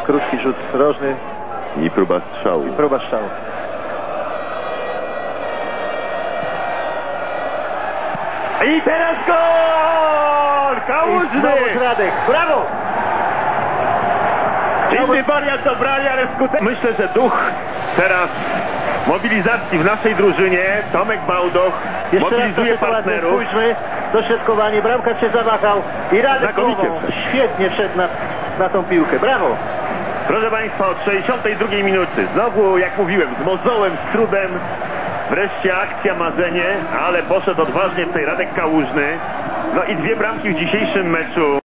krótki rzut rożny i próba strzału. I teraz gol! Kałużny! Znowu Radek, brawo! Inny wariant dobrali, ale skutecznie. Myślę, że duch teraz mobilizacji w naszej drużynie, Tomek Bałdoch Jeszcze raz mobilizuje to sytuację, partnerów. spójrzmy, dośrodkowanie, bramkarz się zawahał i Radek Znakomicie głową wszedł. świetnie wszedł na tą piłkę, brawo! Proszę Państwa, od 62 minuty, znowu jak mówiłem, z mozołem, z trudem, wreszcie akcja, marzenie, ale poszedł odważnie tutaj Radek Kałużny. No i 2 bramki w dzisiejszym meczu.